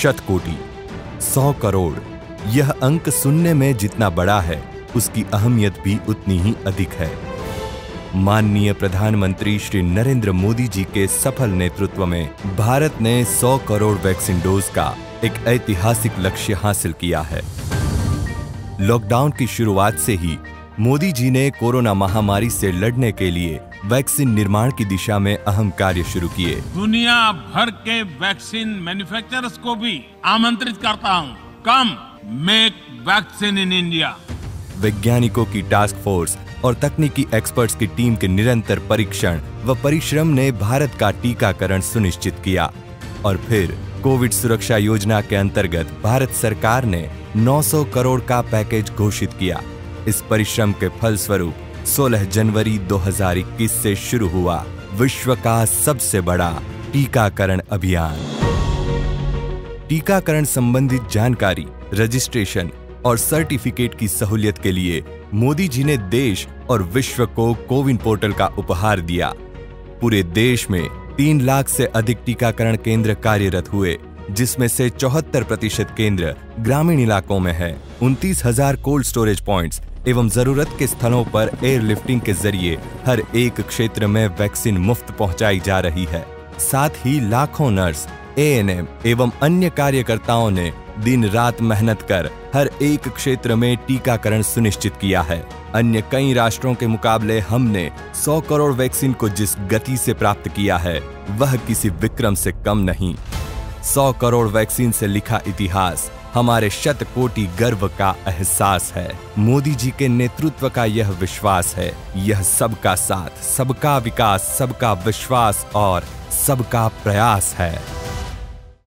शतकोटि, 100 करोड़। यह अंक सुनने में जितना बड़ा है, उसकी अहमियत भी उतनी ही अधिक है। माननीय प्रधानमंत्री श्री नरेंद्र मोदी जी के सफल नेतृत्व में भारत ने 100 करोड़ वैक्सीन डोज का एक ऐतिहासिक लक्ष्य हासिल किया है। लॉकडाउन की शुरुआत से ही मोदी जी ने कोरोना महामारी से लड़ने के लिए वैक्सीन निर्माण की दिशा में अहम कार्य शुरू किए। दुनिया भर के वैक्सीन मैन्युफैक्चरर्स को भी आमंत्रित करता हूं, come make vaccine in India. वैज्ञानिकों की टास्क फोर्स और तकनीकी एक्सपर्ट्स की टीम के निरंतर परीक्षण व परिश्रम ने भारत का टीकाकरण सुनिश्चित किया और फिर कोविड सुरक्षा योजना के अंतर्गत भारत सरकार ने 900 करोड़ का पैकेज घोषित किया। इस परिश्रम के फलस्वरूप 16 जनवरी 2021 से शुरू हुआ विश्व का सबसे बड़ा टीकाकरण अभियान। टीकाकरण संबंधित जानकारी, रजिस्ट्रेशन और सर्टिफिकेट की सहूलियत के लिए मोदी जी ने देश और विश्व को कोविन पोर्टल का उपहार दिया। पूरे देश में 3 लाख से अधिक टीकाकरण केंद्र कार्यरत हुए, जिसमें से 74% केंद्र ग्रामीण इलाकों में है। 29,000 कोल्ड स्टोरेज पॉइंट्स एवं जरूरत के स्थलों पर एयरलिफ्टिंग के जरिए हर एक क्षेत्र में वैक्सीन मुफ्त पहुंचाई जा रही है। साथ ही लाखों नर्स, एएनएम एवं अन्य कार्यकर्ताओं ने दिन रात मेहनत कर हर एक क्षेत्र में टीकाकरण सुनिश्चित किया है। अन्य कई राष्ट्रों के मुकाबले हमने 100 करोड़ वैक्सीन को जिस गति से प्राप्त किया है, वह किसी विक्रम से कम नहीं। 100 करोड़ वैक्सीन से लिखा इतिहास हमारे शतकोटि गर्व का एहसास है। मोदी जी के नेतृत्व का यह विश्वास है, यह सबका साथ, सबका विकास, सबका विश्वास और सबका प्रयास है।